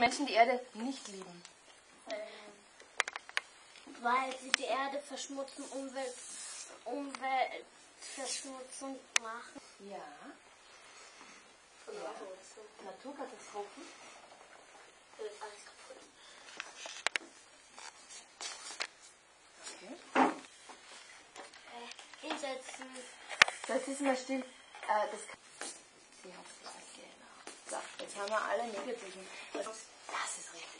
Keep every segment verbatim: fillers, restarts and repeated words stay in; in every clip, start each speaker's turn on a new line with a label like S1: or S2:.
S1: Menschen die Erde nicht lieben?
S2: Weil sie die Erde verschmutzen, Umwelt, Umweltverschmutzung machen.
S1: Ja. Ja. Naturkatastrophen.
S2: Alles kaputt.
S1: Okay.
S2: Äh, hinsetzen.
S1: Das ist mal still. Äh, das Sie haben es gleich, genau. So, jetzt haben wir alle negativen. Das ist richtig.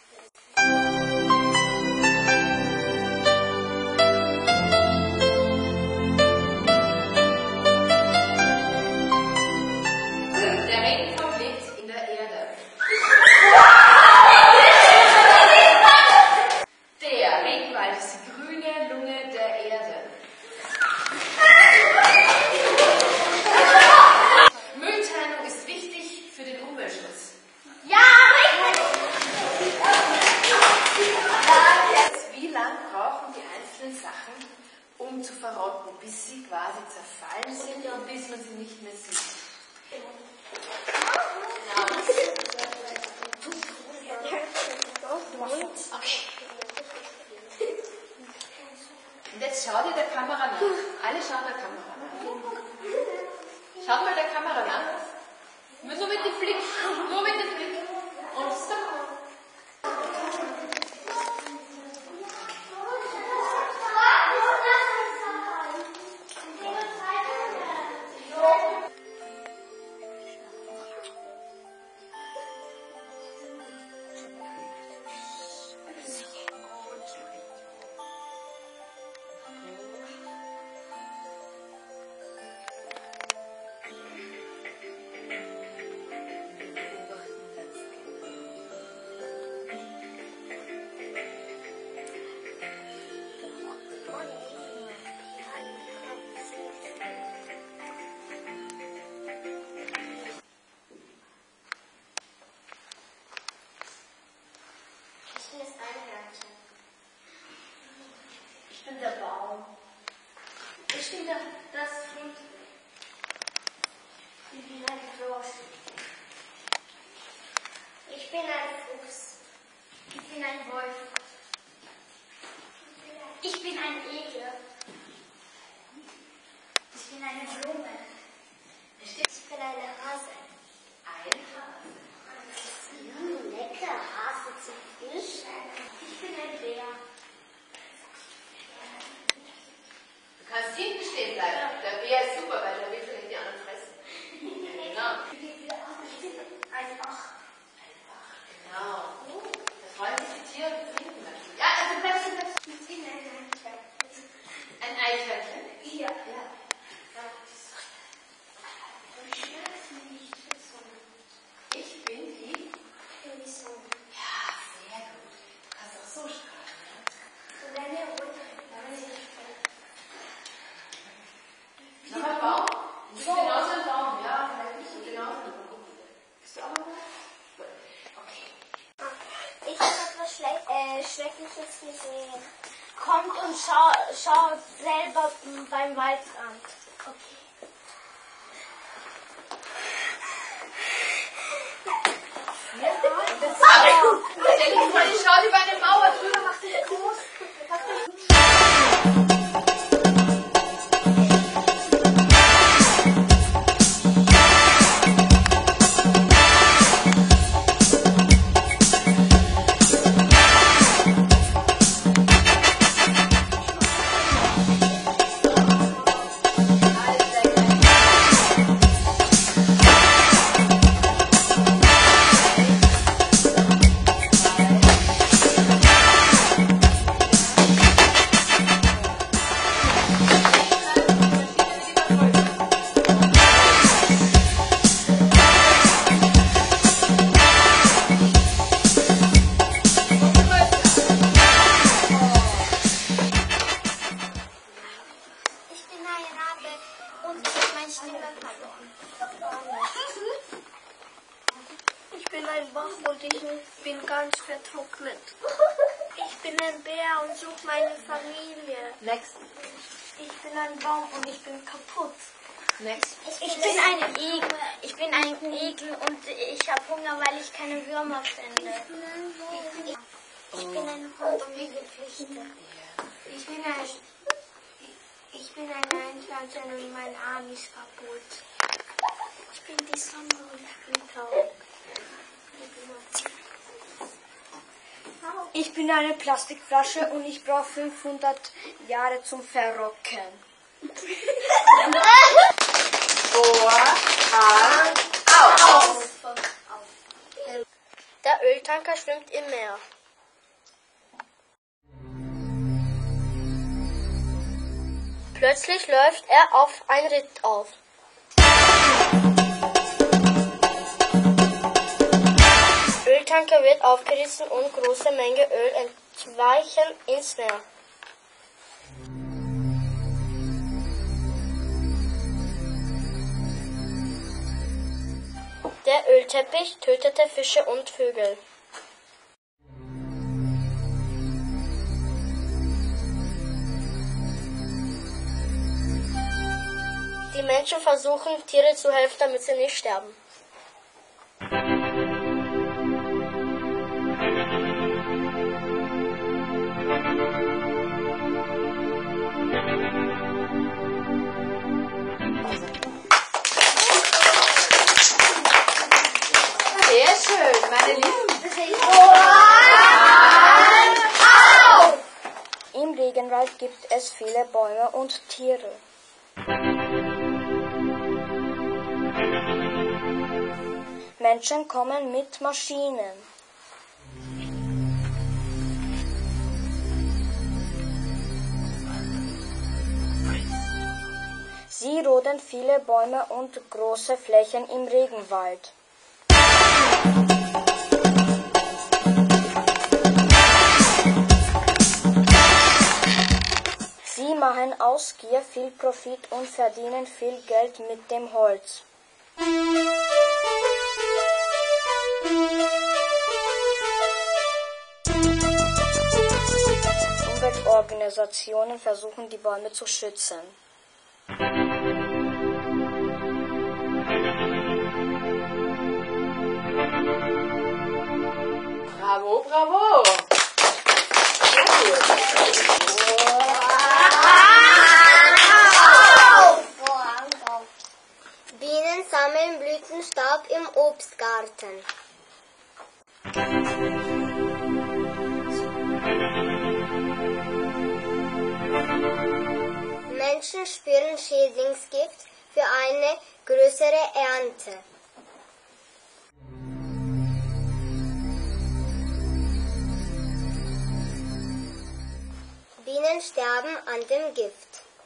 S1: Der Regenwald lebt in der Erde. Der Regenwald ist die grüne Lunge der Erde. Mülltrennung ist wichtig für den Umweltschutz.
S2: Ja, richtig!
S1: Wie lange brauchen die einzelnen Sachen, um zu verrotten, bis sie quasi zerfallen sind und bis man sie nicht mehr sieht? Okay. Und jetzt schau dir der Kamera nach. Alle schauen der Kamera nach. Schaut mal der Kamera nach. Nur mit dem Blick. Nur mit dem Blick. Und stopp.
S2: Ich bin der Baum. Ich bin der, das Kind. Ich bin ein Frosch. Ich bin ein Fuchs. Ich bin ein Wolf. Ich bin ein Igel. Ich bin eine Blume. Ich bin eine Hase.
S1: Ein Hase.
S2: Mm, lecker, Hase zum Fisch. Ich bin ein Bär.
S1: Du kannst hinten stehen bleiben. Der Bär ist super, weil der will vielleicht die anderen fressen. Genau.
S2: Ich bin ein Bach.
S1: Ein Bach, genau. Da freuen sich die Tiere, die hinten bleiben. Ja, also bleibst du, bleibst du.
S2: Ich bin ein Eichhörnchen.
S1: Ein Eichhörnchen?
S2: Ja.
S1: Ja.
S2: Ich schlafe nicht so.
S1: Ich bin die?
S2: Ich bin die Sonne.
S1: Ja, sehr gut. Du kannst auch so strahlen. Ja?
S2: Und eine rote Nase.
S1: Noch ein Baum? Du bist genauso ein Baum. Ja, vielleicht bist du genauso ein Baum. Bist du auch ein Baum? Gut. Okay.
S2: Ich habe etwas Schle äh, Schreckliches gesehen. Kommt und schau, schaut selber beim Waldrand. Okay.
S1: Ja, das ist aber gut. Stell dich vor, ich schau über eine Mauer drüber, mach dich groß. Mach dich
S2: Ich bin ein Bach und ich bin ganz vertrocknet. Ich bin ein Bär und suche meine Familie.
S1: Next.
S2: Ich bin ein Baum und ich bin kaputt.
S1: Next.
S2: Ich bin ein Igel. Ich bin ein Igel und ich habe Hunger, weil ich keine Würmer finde. Ich bin ein Hund und mir geflüchtet. Ich bin ein, ich bin ein Einpflanzer und mein Arm ist kaputt. Ich bin die Sonne und ich bin taub.
S3: Ich bin eine Plastikflasche und ich brauche fünfhundert Jahre zum Verrocken.
S1: Vor, Hand, auf.
S2: Der Öltanker schwimmt im Meer. Plötzlich läuft er auf ein Ritt auf. Öltanker wird aufgerissen und große Menge Öl entweichen ins Meer. Der Ölteppich tötete Fische und Vögel. Die Menschen versuchen, Tiere zu helfen, damit sie nicht sterben.
S1: Sehr schön, meine Lieben.
S3: Im Regenwald gibt es viele Bäume und Tiere. Menschen kommen mit Maschinen. Sie roden viele Bäume und große Flächen im Regenwald. Sie machen aus Gier viel Profit und verdienen viel Geld mit dem Holz. Umweltorganisationen versuchen, die Bäume zu schützen.
S1: Bravo, bravo. Sehr gut.
S2: Bienen sammeln Blütenstaub im Obstgarten. Menschen spüren Schädlingsgift für eine größere Ernte. Bienen sterben an dem Gift.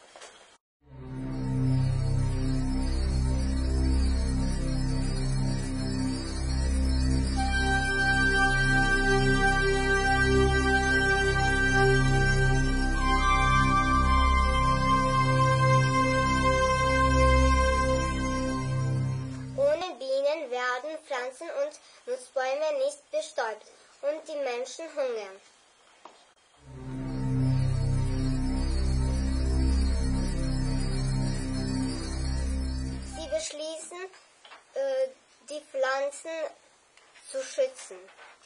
S2: Ohne Bienen werden Pflanzen und Nussbäume nicht bestäubt und die Menschen hungern. Sie beschließen, äh, die Pflanzen zu schützen.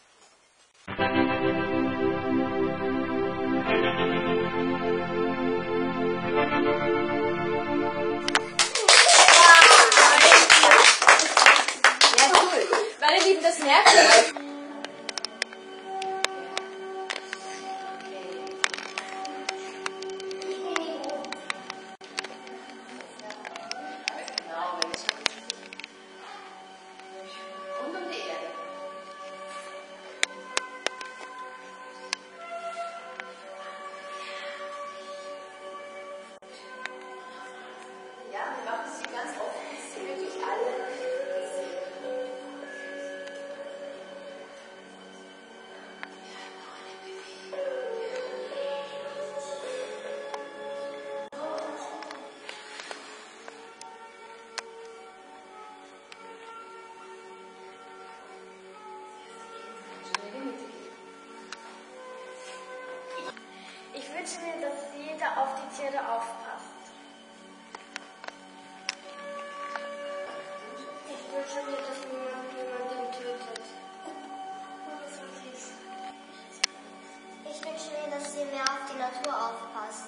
S1: Ja, cool. Meine Lieben, das merkt ihr. Und um die Erde. Ja, wir machen sie ganz oft, dass sie wirklich alle sehen.
S3: Ich wünsche mir, dass jeder auf die Tiere aufpasst.
S2: mir, dass niemand jemanden tötet. Ich wünsche mir, dass ihr mehr auf die Natur aufpasst.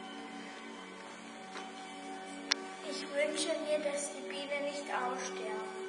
S2: Ich wünsche mir, dass die Bienen nicht aussterben.